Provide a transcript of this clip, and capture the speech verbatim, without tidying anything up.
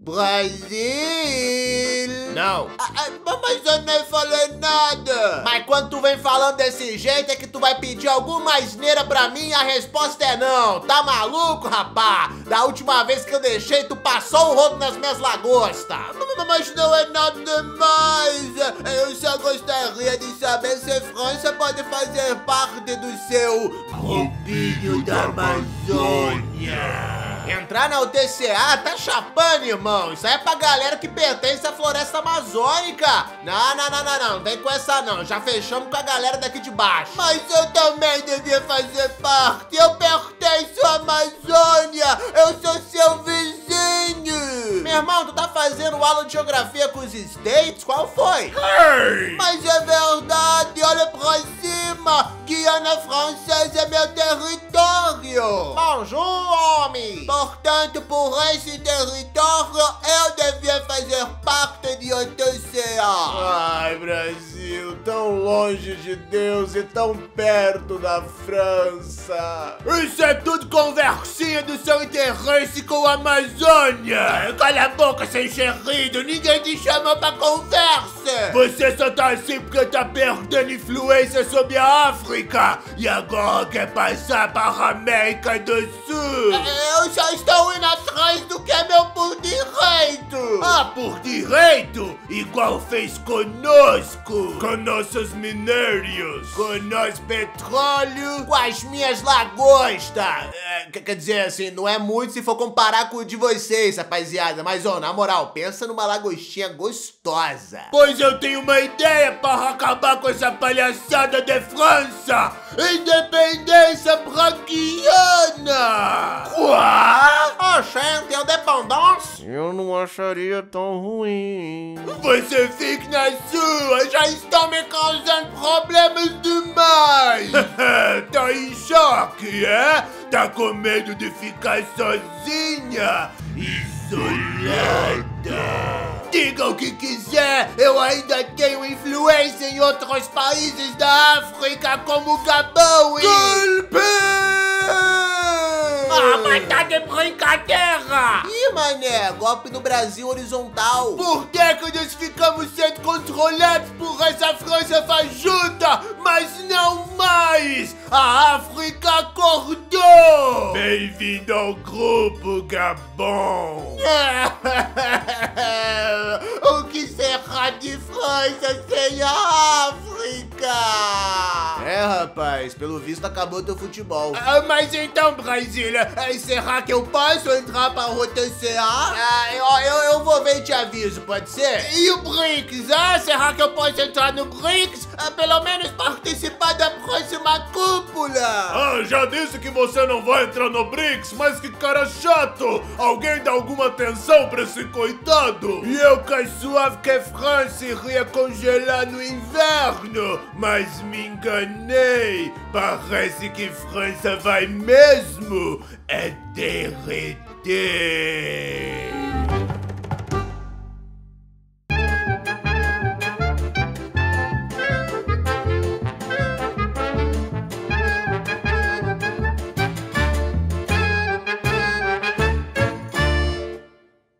Brasil! Não. Ah, ah, mas eu nem falei nada! Mas quando tu vem falando desse jeito é que tu vai pedir alguma asneira pra mim e a resposta é não. Tá maluco, rapá? Da última vez que eu deixei, tu passou o rodo nas minhas lagostas. Mas não é nada demais! Eu só gostaria de saber se a França pode fazer parte do seu grupinho da Amazônia. Entrar na U T C A tá chapando, irmão. Isso aí é pra galera que pertence à floresta amazônica. Não, não, não, não, não. Não vem com essa não. Já fechamos com a galera daqui de baixo. Mas eu também devia fazer parte. Eu pertenço à Amazônia. Eu sou seu vizinho. Meu irmão, tu tá fazendo aula de geografia com os States? Qual foi? Hey! Mas é verdade. Olha pra cima. Guiana Francesa é meu território. Bonjour, homem. Portanto, por esse território, eu devia fazer parte de U T C A. Ai, Brasil, tão longe de Deus e tão perto da França. Isso é tudo conversinha do seu interesse com a Amazônia. Cala a boca, sem enxerrido. Ninguém te chamou pra conversa. Você só tá assim porque tá perdendo influência sobre a África. E agora quer passar para a América do Sul. Eu já estou indo atrás do que é meu por direito. Ah, por direito? Igual fez conosco. Com nossos minérios. Com nosso petróleo. Com as minhas lagostas. É, quer dizer assim, não é muito se for comparar com o de vocês, rapaziada. Mas, ó, na moral, pensa numa lagostinha gostosa. Pois eu tenho uma ideia para acabar com essa palhaçada de França. Independência pra Guiana. Quoi? Oxente, independência? Eu não acharia tão ruim. Você fique na sua, já estão me causando problemas demais. Tá em choque, é? Tá com medo de ficar sozinha, isolada. Diga o que quiser, eu ainda tenho influência em outros países da África, como Gabão e... Golpe! Ah, mas tá de brincadeira! Ih, mané, golpe no Brasil horizontal. Por décadas ficamos sendo controlados por essa França fajuta, mas não mais! A África acordou! Bem-vindo ao grupo, Gabão! O que será de França sem a África? É, rapaz, pelo visto acabou teu futebol. Ah, mas então, Brasília, será que eu posso entrar para o U T C A? Ah, eu, eu, eu vou ver e te aviso, pode ser? E o BRICS, ah? Será que eu posso entrar no BRICS? Ah, pelo menos participar da próxima cúpula? Ah, já disse que você não vai entrar no BRICS, mas que cara chato! Alguém dá alguma atenção pra esse coitado? E eu que suave que a França iria congelar no inverno, mas me enganei. Parece que França vai mesmo é derreter.